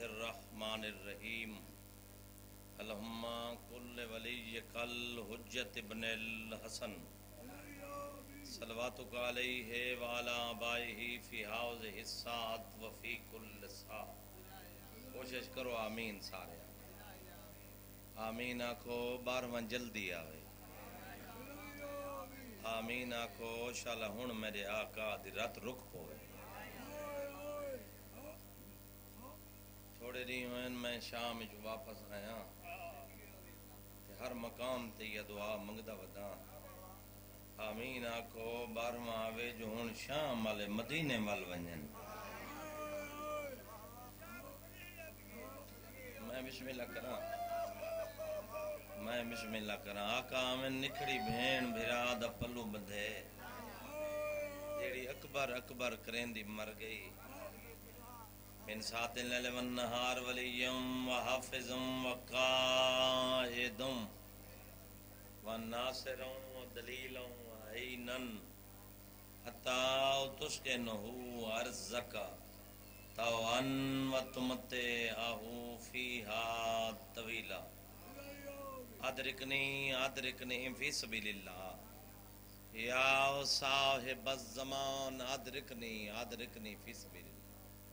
الرحمن الرحیم اللہم کل ولیک الحجت ابن الحسن صلواتک علیہ وعلا آبائہ فی حوضہ الساعۃ وفی کل ساعۃ۔ کوشش کرو آمین سارے آمین آکھو 12واں جلدی آوے آمین آکھو شالا ہن میرے آقا دی رات رک پوے۔ تھوڑے دی ہوئن میں شام جو واپس آیا تے ہر مقام تے یہ دعا منگدا ودا آمین آکھو 12واں آوے جو ہن شام والے مدینے وال ونجن۔ میں بسم اللہ کراں آقا میں نکھڑی بھین بھرا دا پلو بدھے جیڑی اکبر اکبر کریندی مر گئی من سات اللیل والنہار ولیم وحافظم وقائدم وناصرم ودلیلم وعینن حتی تسکنہو ارزکا توان وتمتعہو فیہا طویلا ادرکنی فی سبیل اللہ یا صاحب الزمان ادرکنی فی سبیل اللہ۔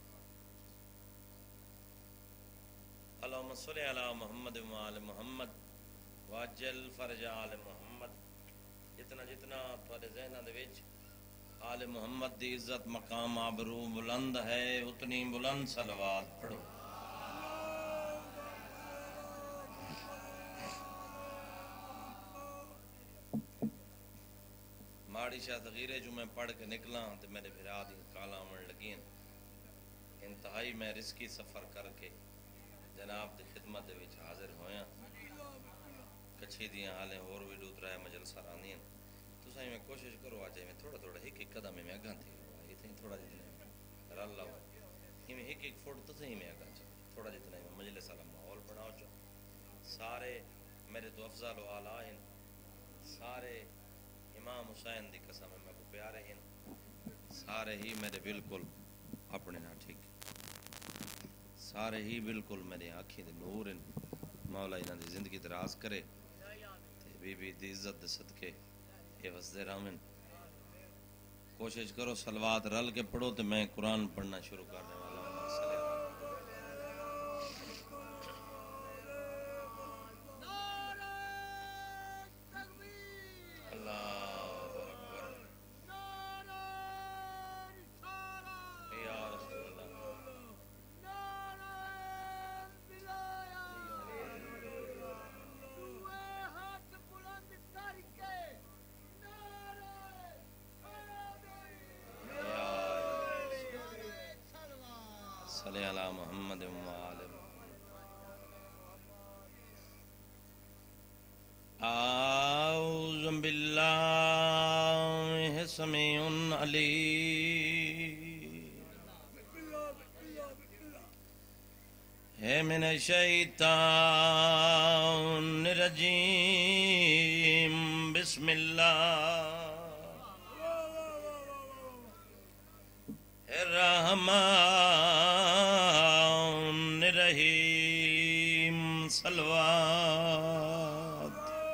اللہم صلی علی محمد وآل محمد واجل فرج آل محمد۔ جتنا تھوڑے ذہنہ دے وچ آل محمد دی عزت مقام آبرو بلند ہے اتنی بلند صلوات پڑھو۔ ماڑی شاہ تغیرے جو میں پڑھ کے نکلا تے میرے بھرا دی کالا من لگین انتہائی میں رزقی سفر کر کے جناب دی خدمت دے وچ حاضر ہویا کچھی دیاں حالیں اور بھی دوت رہے مجلسہ راندین تو سائیں میں کوشش کرو آجائے میں تھوڑا ایک قدم میں اگاں تھی یہ تھیں تھوڑا جتنا رہ اللہ ہوا میں ایک فوٹ تو سہیں میں اگاں چاہتا تھوڑا جتنا میں مجلس والا ماحول بناؤ چاہتا سارے میرے تو افضل و اعلیٰ ہیں سارے امام حسین دی قسم میں کو پیارے ہیں سارے ہی میرے بالکل اپنے نہ ٹھیک سارے ہی بالکل میرے آنکھیں دے نور ہیں مولا انہاں دی زندگی دراز کرے تے بی بی دی عزت دے صدقے اے وسدے رامن۔ کوشش کرو صلوات رل کے پڑھو تے میں قرآن پڑھنا شروع کرنے والا ہوں۔ صلی علی محمد وآل اعوذ باللہ سمیع علیم من الشیطان الرجیم بسم اللہ الرحمن الرحیم صلوات۔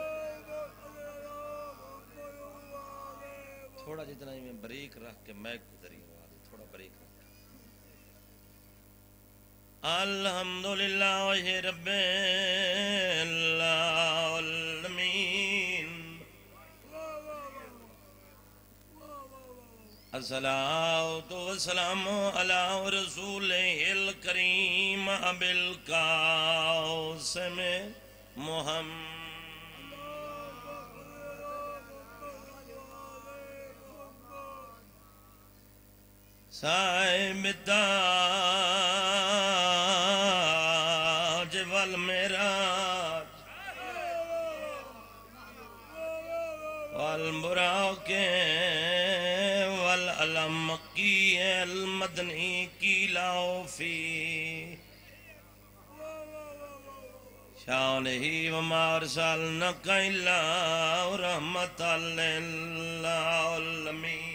تھوڑا جتنا ہی میں بریک رکھ کے میک کو ذریعہ آدھی تھوڑا بریک رکھ الحمدللہ رب العالمین الصلاۃ والسلام علی رسولہ الکریم ابی القاسم محمد صاحب تاج والمعراج والبراق والعلم کی المدنی کی لاؤ فی شانہ وما ارسلناک الا رحمۃ للعالمین۔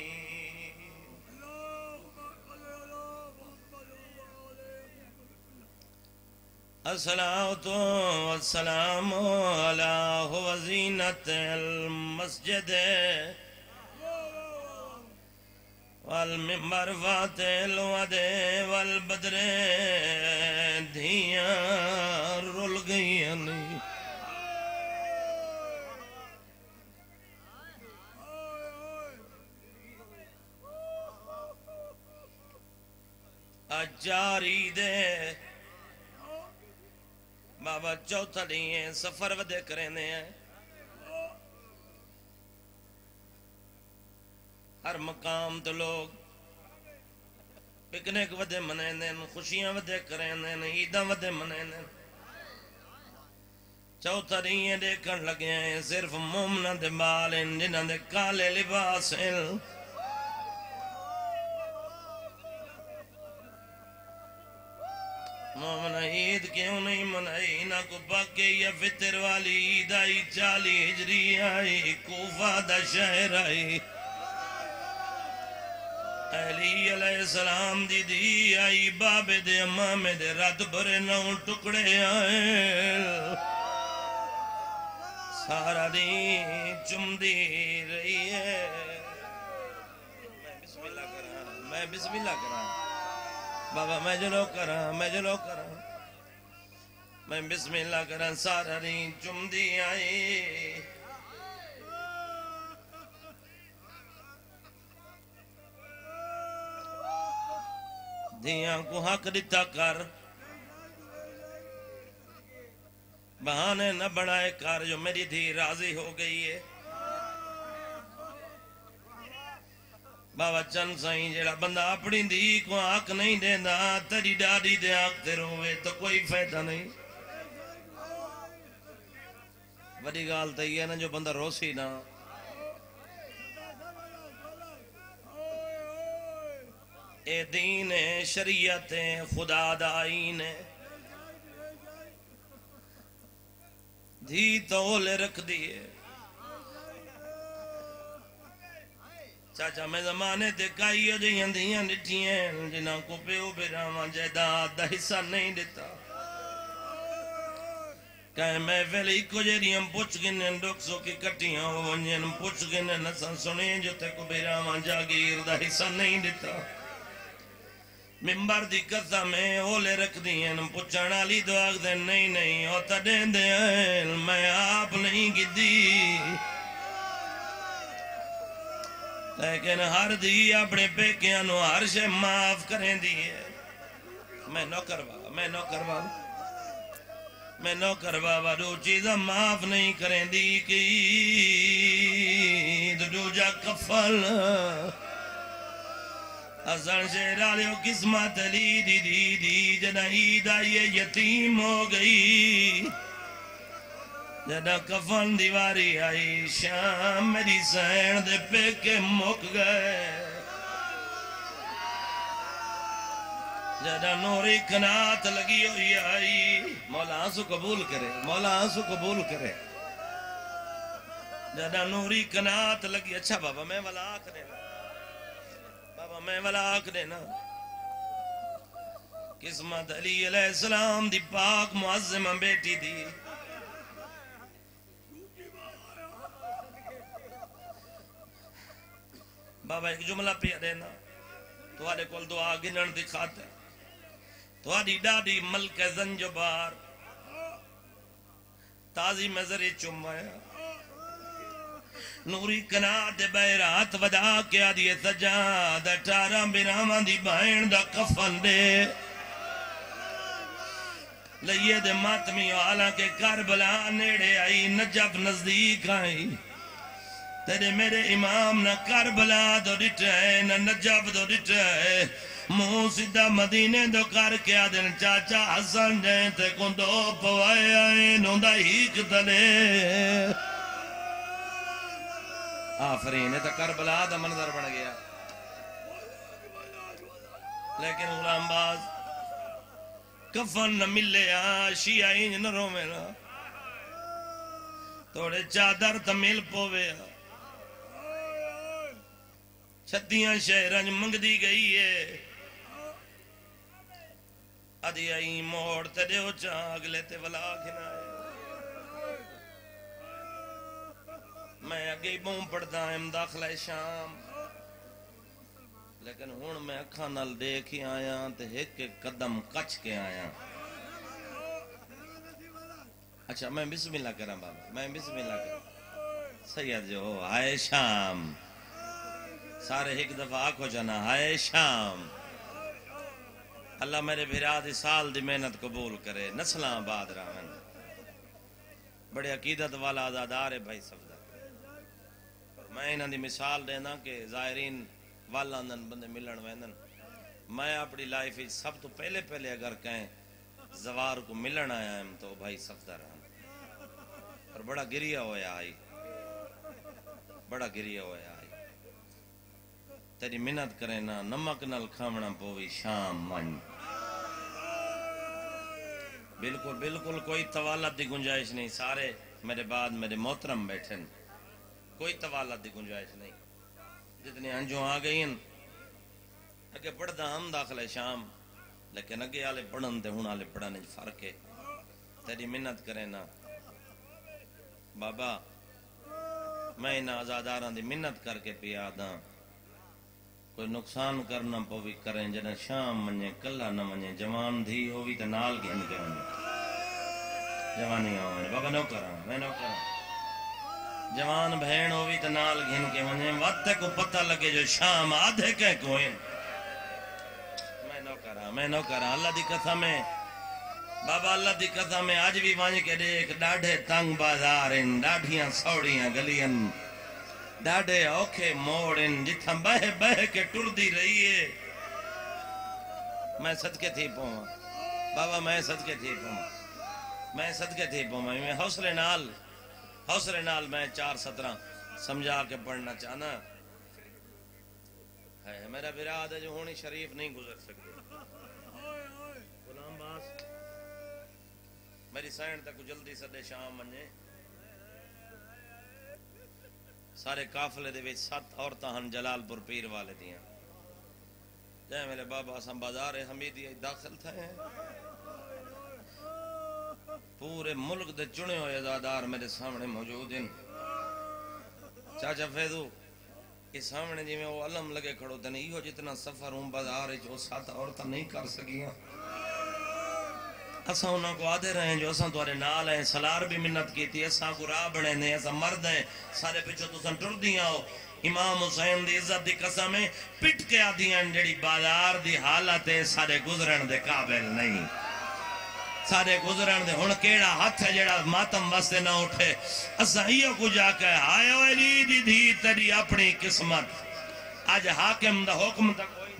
الصلاة والسلام على هو زينة المسجد والمنبر فاتح الود والبدر دھیاں رول گئیاں نہیں اجاری دے بابا چوتھا نہیں ہے سفر ودے کرنے ہیں ہر مقام تو لوگ پکنک ودے منیندے خوشیاں ودے کرنے عیداں ودے منیندے چوتھا نہیں ہے دیکھن لگے ہیں صرف مومنہ دے بال ہیں جنہاں دے کالے لباس ہیں مومن عید کیوں نہیں منائی نہ کو پاکے یا فطر والی عید آئی 40 ہجری آئی کوفہ دا شہر آئی علی علیہ السلام دی دی آئی بابے دے امام دے رات بھرے 9 ٹکڑے آئے سارا دین چمدی رہی ہے میں بسم اللہ کرا بابا میں جلو کرا میں بسم اللہ کرا سارا دین چمدی آئی دھیاں کو حق دیتا کر بہانے نہ بڑھائے کر جو میری دھی راضی ہو گئی ہے بابا چند سائیں جیڑا بندہ اپنی دھی کو حق نہیں دینا تیری ڈاڈی دے حق تے روے تو کوئی فائدہ نہیں بڑی گال تو یہ ہے نا جو بندہ روسی نا اے دین ہے شریعت ہے خدا دا آئین ہے دھی تولے رکھ دیئے چاچا میں زمانے تے کائیو جیاں دیاں ڈٹھیاں جنہاں کو پیو بیراواں جائیداد دا حصہ نہیں دیتا کہیں میں فیلی کو جیریاں پوچھ گنے ڈوکسوں کی کٹیاں ونجن پوچھ گنے نسان سنیں جو تے کو بیراواں جاگیر دا حصہ نہیں دیتا ممبر دی قصہ میں اولے رکھ دیں پچھانا لی دعاق دیں نہیں ہوتا دیں دیں میں آپ نہیں گدی لیکن ہر دی اپنے پیکیاں نو ہر شے معاف کریں دیئے میں نوکر بابا دو چیزاں معاف نہیں کریں دی کی دو جا کفل حسن شہرالیو قسمت لی دی جنہ عید آئیے یتیم ہو گئی جنہ کفن دیواری آئی شام میری سین دے پیکے مک گئے جنہ نوری کنات لگی ہوئی آئی مولا آنسو قبول کرے جنہ نوری کنات لگی اچھا بابا میں والا آکھ دینا قسمت علی علیہ السلام دی پاک معظمہ بیٹی دی بابا ایک جملہ پیا دینا تھوڑے کول دعا گنن دی خاطر تھوڑی ڈاڈی ملک زنجبار تازی مزری چمایا نوری کنات بیرات ودا کیا دیئے سجاد 18 برامان دی بائن دا کفن دے لئیے دے ماتمی حالانکہ کربلا نیڑے آئی نجف نزدیک آئی تیرے میرے امام نہ کربلا دو ڈٹھائے نہ نجف دو ڈٹھائے منہ سیدھا مدینے دو کر کے آدھن چاچا حسن جائیں تے کن دو پوائے آئیں نوندہ ہیک تلے آفرین ہے تو کربلا دا منظر بن گیا لیکن غلام باز کفن نہ ملے شیعہ نہ رو میں نا توڑے چادر تمیل پوے چھتیاں شہرانج منگ دی گئی ہے ادھی آئی موڑ تے دیو چاں اگلے تے ولا کھنائے میں اگے بوں پڑھدا ہم داخلہ شام لیکن ہون میں اکھاں نال دیکھ ہی آیا تے ایک قدم کچ کے آیا اچھا میں بسم اللہ کراں بابا میں بسم اللہ کراں سید جو ہائے شام سارے ایک دفعہ آکھو جانا ہائے شام اللہ میرے بھرا دی سال دی محنت قبول کرے نسلاں آباد رہن بڑے عقیدت والا آزادار ہے بھائی سفدہ میں انہاں دی مثال دینا کہ ظاہرین والدن بندے ملن ویندن میں اپنی لائف سب تو پہلے اگر کہیں زوار کو ملن آیا ہم تو بھائی سفدہ رہن اور بڑا گریا ہویا آئی بڑا گریا ہویا آئی تیری منت کرے نا نمک نال کھامنا پوی شام من بالکل بالکل کوئی توالت دی گنجائش نہیں سارے میرے بعد میرے محترم بیٹھن کوئی توالت دی گنجائش نہیں جتنی انجوں آ گئی ہیں اگے پڑھدا ہم داخلہ شام لیکن اگے آلے پڑھن تے ہون آلے پڑھنے فرق ہے تیری منت کرے نا بابا میں انہاں آزاداراں دی منت کر کے پیا داں کوئی نقصان کرنا پوی کریں جنہیں شام منجے کلہ نہ منجے جوان دھی ہوئی تے نال گھن کے منجے جوانی آنے بابا نو کراں میں نو کراں جوان بہن ہوئی تے نال گھن کے منجے وقت کو پتہ لگے جو شام آدھے کے کوئن میں نو کراں اللہ دی قسم ہے بابا اللہ دی قسم ہے آج بھی وانج کے دیکھ ڈاڑھے تنگ بازار ہیں ڈاڑھیاں سوڑیاں گلیاں ڈاڑھے اوکھے موڑن جتھاں بہ کے ٹر دی رہی ہے میں صدقے تھی پہوں بابا میں صدقے تھی پہوں میں حوصلے نال میں 4:17 سمجھا کے پڑھنا چاہنا ہے میرا براد ہے جو ہونی شریف نہیں گزر سکتے غلام باس میری سائن تک جلدی سدے شام منجے سارے قافلے دے وچ 7 عورتاں ہن جلال پور پیر والے دیاں جائے میرے بابا اساں بازار حمیدی داخل تھے پورے ملک دے چنے ہوئے عزادار میرے سامنے موجود ہیں چاچا فیضو اس سامنے جی میں وہ علم لگے کھڑو تھے نہیں ہو جتنا سفر ہوں بازار جو 7 عورتاں نہیں کر سکیاں اساں انہاں کو آدھے رہے ہیں جو اساں توارے نال ہیں سلار بھی منت کی تھی اساں کو راہ بڑھے نے اساں مرد ہیں سارے پچھو تو سن ٹر دیاں ہو امام حسین دی عزت دی قسم ہے پٹ کے آدھیاں جڑی بازار دی حالت ہے سارے گزرن دے قابل نہیں سارے گزرن دے ہن کیڑا ہاتھ ہے جڑا ماتم واسطے نہ اٹھے اساں ایو کو جا کے ہائے او علی دی دھی تیری اپنی قسمت اج حاکم دا حکم دا کوئی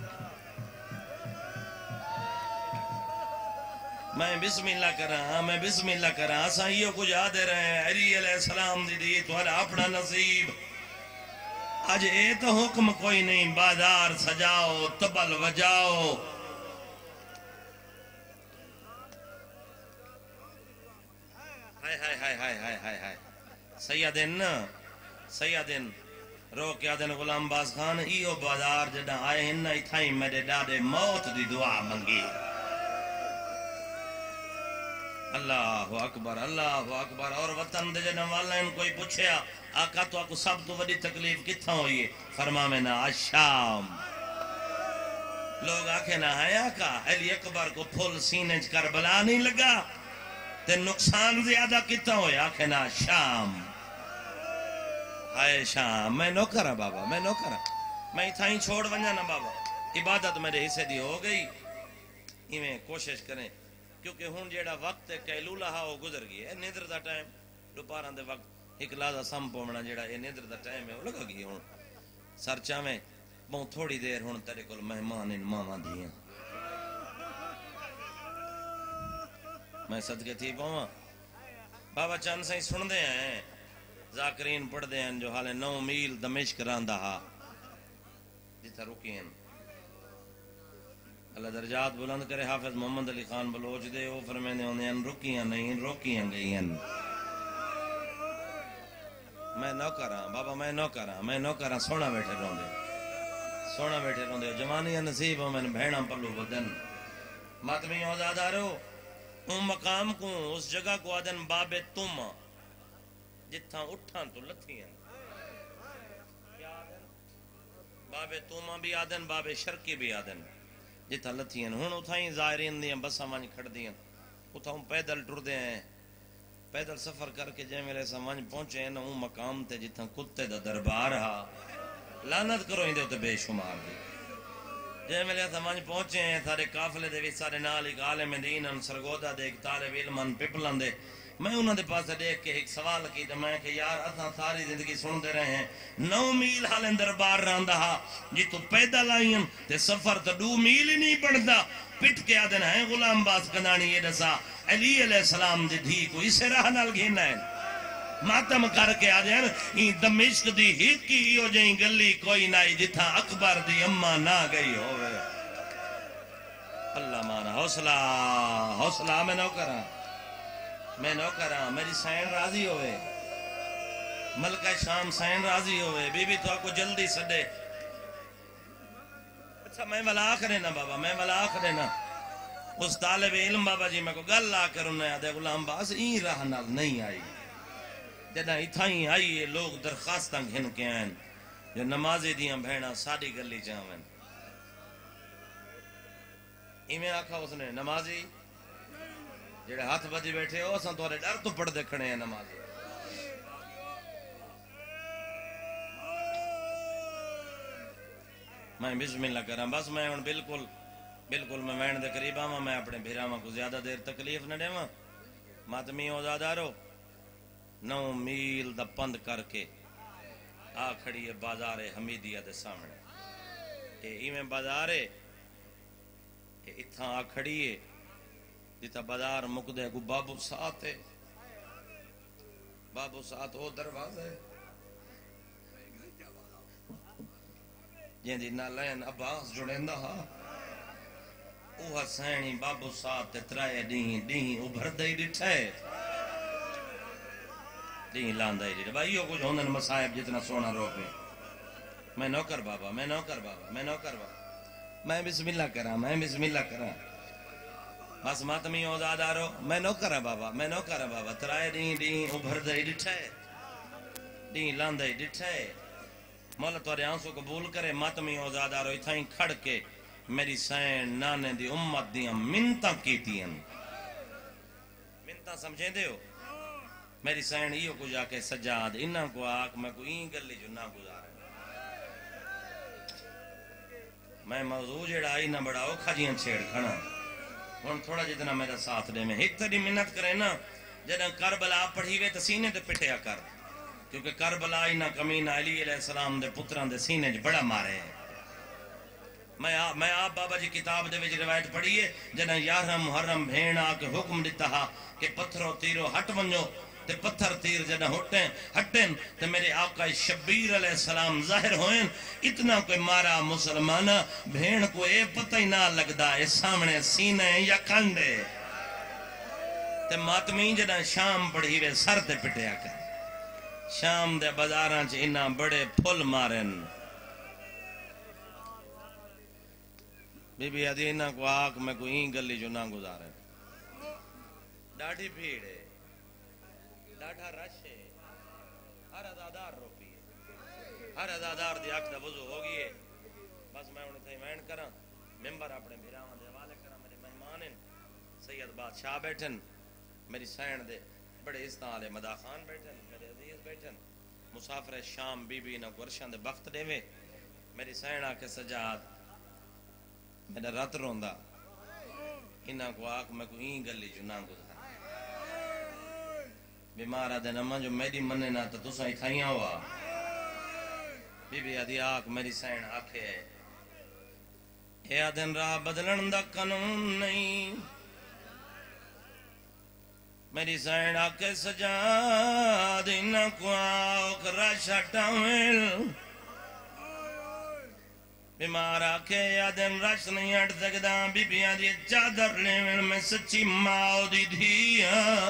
میں بسم اللہ کراں اساں ایو کو جا دے رہے ہیں علی علیہ السلام دی دھی تہاڈا اپنا نصیب اج اے تو حکم کوئی نہیں بازار سجاؤ تبل وجاؤ ہائے سیدن رو کیا دن غلام باز خان ایو بازار جڑا آئے ہن ایتھائی میرے ڈاڈے موت دی دعا منگی اللہ اکبر اور وطن دے جنہ والا ان کوئی پوچھیا آقا تو آکو سب تو بڑی تکلیف کتھا ہوئی ہے فرما میں نا شام لوگ آکھے نہ ہے آقا علی اکبر کو پھول سینے کربلا نہیں لگا تے نقصان زیادہ کتنا ہویا آکھے نا شام ہائے شام میں نو کرا بابا میں اتھائی چھوڑ ونجا نا بابا عبادت میرے حصے دی ہو گئی میں کوشش کریں کیونکہ ہون جیڑا وقت کیلولہ ہا وہ گزر گئی ہے نیدر دا ٹائم دوپہراں دے وقت ایک لازہ سم پومنا جیڑا یہ نیدر دا ٹائم ہے وہ لگا گئی ہون سرچا میں بہت تھوڑی دیر ہون تیرے کل مہمان ان ماما دیاں میں صدقے تھی پہواں بابا چند سائیں سن دے ہیں ذاکرین پڑھ دے ہیں جو حالے 9 میل دمشق راندہ ہا جتھا رکی ہیں اللہ درجات بلند کرے حافظ محمد علی خان بلوچ دے وہ فرمینے ہونے ہیں رکیاں نہیں روکیاں گئی ہیں میں نو کراں بابا میں نو کراں سونا بیٹھے روندے جوانی نصیب ہو میں بہنا پلو بدن ماتمی اوزادارو ان مقام کو اس جگہ کو آدن باب توما جتھاں اٹھاں تو لتھیاں باب توما بھی آدن باب شرکی بھی آدن جتھاں لتھیاں ہن اتھائیں ظاہرین دیاں بساں ونج کھڑ دیاں اتھاں پیدل ٹر دے ہیں پیدل سفر کر کے جے میرے سمجھ پہنچے ہیں نا اون مقام تے جتھاں کتے دا دربار ہا لعنت کرو اندے تے بے شمار دی جے میرے سمجھ پہنچے ہیں سارے قافلے دے وچ سارے نال ایک عالم دین ان سرگودا دے ایک طالب علم پپلن دے میں انہاں دے پاس دیکھ کے ایک سوال کیتا میں کہ یار اساں ساری زندگی سنتے رہے ہیں 9 میل حال دربار رہندا ہا جی تو پیدل آئیں تے سفر تو 2 میل ہی نہیں بڑھدا پٹ کے آدن ہیں غلام باز کنانی یہ دسا علی علیہ السلام دی دھی کو اسے راہ نال گھینا ہے ماتم کر کے آدن این دمشق دی ہیک کی ہو جائیں گلی کوئی نائی جتھا اکبر دی اماں نہ گئی ہوئے اللہ مانا حوصلہ میں نو کراں میری سین راضی ہوئے ملکہ شام سین راضی ہوئے بی بی تو آپ کو جلدی سڈے اچھا میں والا آخرے نا بابا میں والا آخرے نا اس طالب علم بابا جی میں کو گل آ کر انہیں آدھے غلام باز این راہ نال نہیں آئی جدہ اتھائیں آئیے لوگ درخواستاں گھن کے آئیں جو نمازی دیاں بھیڑا ساڑی گلی جاویں ایمیں آکھا اس نے نمازی جڑے ہاتھ بدی بیٹھے ہو اساں تورے ڈر تو پڑھ دیکھنے ہیں نمازی میں بسم اللہ کراں بس میں ہن بالکل میں وین دے قریب آواں میں اپنے بھیراواں کو زیادہ دیر تکلیف نہ دیواں ماتمی اوزادارو 9 میل دا پند کر کے آ کھڑی ہے بازار حمیدیہ دے سامنے ایویں بازار ہے اتھاں آ کھڑی ہے جتا بازار مکدے کو بابو ساتھ ہے بابو ساتھ وہ دروازہ ہے جن دی نالین عباس جڑیندہ ہا او حسینی بابو ساتھ ترائے ڈہیں ابھر دائی ڈٹھے ڈہیں لاندہ ہی ڈٹھے بھائیو کچھ ہوندن مسائب جتنا سونا رو پہ میں نوکر بابا میں بسم اللہ کراں بس ماتمی اوزادارو میں نوکر بابا ترائے ڈہیں ابھر دائی ڈٹھے ڈہیں لاندہ ہی ڈٹھے مولا توڑے آنسو قبول کرے ماتمی اوزادارو اتھائیں کھڑ کے میری سین نانے دی امت دیاں منتاں کیتیاں منتاں سمجھیں دے ہو میری سین ایو کو جا کے سجاد انہاں کو آکھ میں کو این گلی جو نہ گزارے میں موضوع جڑا آئی نہ بڑھاؤ کھجیاں چھیڑ کھنا ہن تھوڑا جتنا میرا ساتھ دے میں ایک تری منت کرے نا جدہ کربلا پڑھی وے تو سینے تے پٹھیا کر کیونکہ کربلا اینا کمینہ علی علیہ السلام دے پتران دے سینے جو بڑا مارے ہیں میں آپ بابا جی کتاب دے وچ روایت پڑھیے جنہ 11 محرم بھیڑ آ کے حکم دیتا ہا کہ پتھروں تیروں ہٹ ونجو تے پتھر تیر جنہ ہٹیں تے میرے آقا شبیر علیہ السلام ظاہر ہوئیں اتنا کوئی مارا مسلمانہ بھیڑ کو اے پتہ ہی نہ لگدا اے سامنے سینے یا کھنڈے تے ماتمی جنہ شام پڑھی وے سر تے پٹیا کر شام دے بازاراں چ انہاں بڑے پھل مارن بی بی آدھی انہاں کو آکھ میں کوئی این گلی جو نہ گزارے ڈاڑھی بھیڑ ہے ڈاڑھا رش ہے ہر ازادار رو پیے ہر ازادار دی آکھ دا وضو ہو گئی ہے بس میں انہیں تھے وین کراں ممبر اپنے بھیراواں دے حوالے کراں میرے مہمان ہیں سید بادشاہ بیٹھن میری سین دے بڑے استعالے مدا خان بیٹھن میرے عزیز بیٹھن مسافر شام بی بی نہ گرشان دے بخت دے وے میری سین آ کے سجاد میرا رات روندا انہاں کو آکھ میں کوئی این گلی جو نہ گزار بیمارہ دے نمہ جو میری مننے نہ تو تساں ہی کھائیاں ہوا بی بی آدھی آکھ میری سین آکھے اے آدھن راہ بدلن دا قانون نہیں میری سین آکھے سجاد انہاں کو آکھ راشا ٹاویل بیمار آکھے یادن رش نہیں ہٹ سکدا بی بیاں دی چادر لیون میں سچی ماں دی دھیاں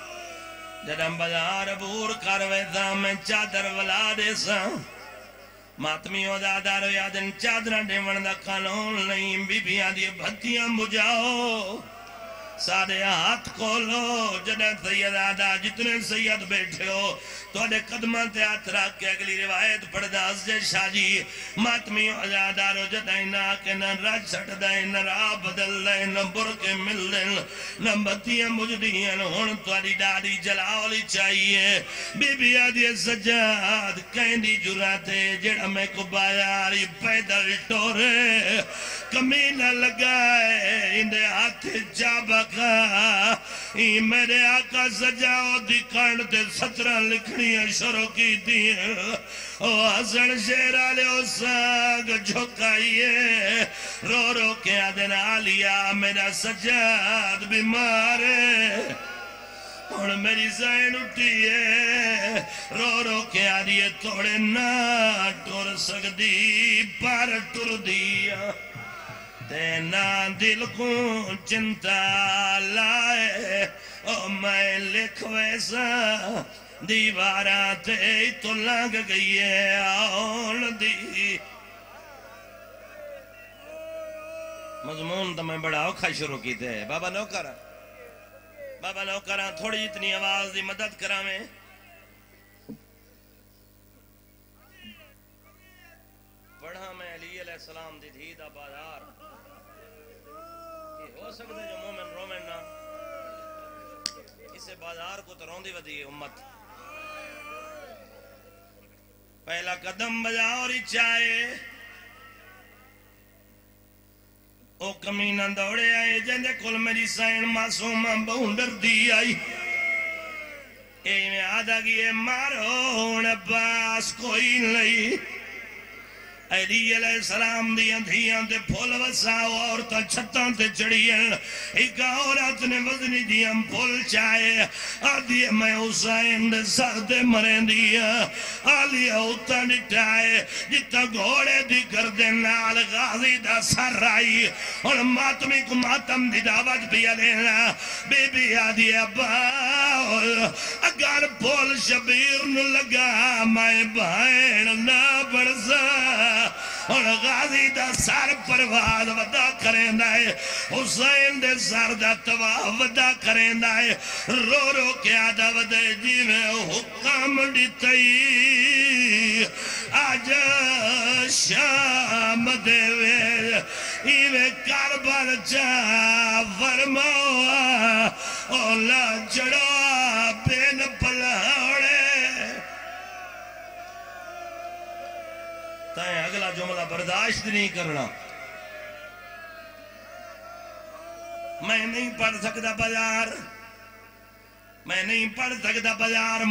جدم بازار بور کر ویسا میں چادر ولا دے سا ماتمیوں دا دارو یادن چادرہ ڈیمن دا قانون نہیں بی بیاں دی بھتیاں بجاؤ سارے ہاتھ کھولو جنہیں سید آدھا جتنے سید بیٹھے ہو تو اڈے قدمہ تے ہاتھ رکھ کے اگلی روایت پڑھ دا اسجے شاہ جی ماتمیوں ازادارو جتائیں نہ کہ نہ رج سٹ دائیں نہ راہ بدل دائیں نہ برکے مل دائیں نہ بتیاں مجدیاں ہون تو اڈی ڈاڑی جلاولی چاہیے بی بی آدھی سجاد کہیں دی جراتے جڑا میں کو بازاری پیدل ٹورے کمینہ لگائے اندے ہاتھ جابک میرے آقا سجاؤ دی کانڈ تے 17 لکھنیاں شروع کی دی او حسن شیرہ لے او ساگ جھکائیے رو رو کے آدھن آلیا میرا سجاد بیمار ہے اور میری زین اٹھی ہے رو رو کے آدھیے توڑے نہ ٹور سکتی پر ٹور دیا تینا دل کو چنتا لائے او میں لکھ ویسا دیواراں تے تو لگ گئی ہے آن دی مضمون تو میں بڑا اوکھا شروع کی تھے بابا نوکرہ تھوڑی اتنی آواز دی مدد کرا میں پڑھا میں علی علیہ السلام دی دھی دا بازار ہو سکتے جو مومن رومن نہ اسے بازار کو تو روندی ودی امت پہلا قدم بجا اور چاہے او کمینہ دوڑے آئے جندے کل میری سائن معصومہ بہندر دی آئی اے میں آدھا گئے مارو نباس کوئی نہیں علی علیہ السلام دیاں دھیاں تے پھول وساو عورتہ چھتاں تے چڑھیاں ایک عورت نے وزنی دیاں پھول چاہے آدھی میں حسین دے سر دے مریں دیا آلی اوتا نٹائے جتا گھوڑے دی گردے نال غازی دا سر آئی اور ماتمی کو ماتم دی دعوت بھی لینا بی بی آدھی ابا اگر پھول شبیر نو لگا میں بھائن نہ برسا اور غازی دا سر پرواز ودا کریں دائے حسین دے سر دا تواہ ودا کریں دائے رو رو کے آدھا ودے جی میں حکام دیتائی آج شام دے وے ایوے کربل چا فرماؤا اولا جڑا بین پلاوڑے تائیں اگلا جملہ برداشت نہیں کرنا میں نہیں پڑھ سکتا بازار میں نہیں پڑھ سکتا بازار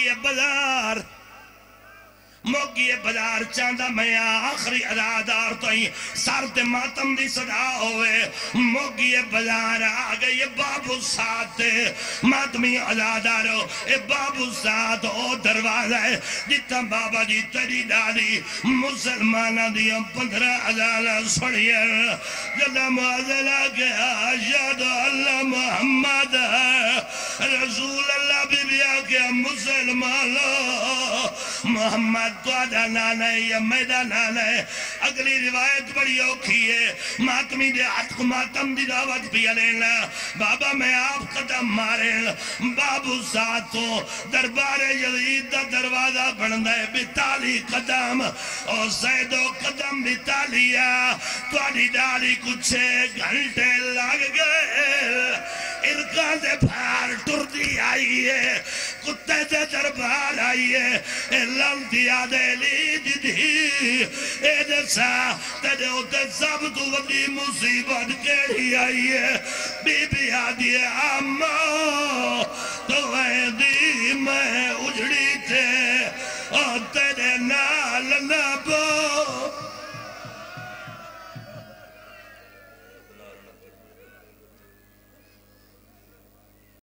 موگی بازار چاندہ میں آخری ادادار تو ہی سار تے ماتم دی صدا ہوئے موگی بازار آگئی بابو ساتھ ماتمی ادادارو اے بابو ساتھ او دروازہ ہے جتا بابا جی تری دادی مسلمانہ دیا 15,000 سڑیاں جدا معذلہ کے آشاد اللہ محمد رسول اللہ بی بیا کے مسلمانوں محمد تو آدھا نانا ہے یا میدہ نانا ہے اگلی روایت بڑی اوکھی ہے ماتمی دے ہاتھ کو ماتم دی دعوت پیا لینا بابا میں آپ قدم مارے بابو ساتھو دربار یزید دا دروازہ بڑھندا ہے 42 قدم اور سیدو قدم 42 تو آدھی ڈالی کچھ 6 گھنٹے لگ گئے ارکان دے بھار ٹردی آئی ہے کتے دے دربار آئی ہے لانتی آدھے لی دی اے جیسا تیرے ہوتے سب تو ودی مصیبت کیڑی آئی ہے بی بی آدھی ہے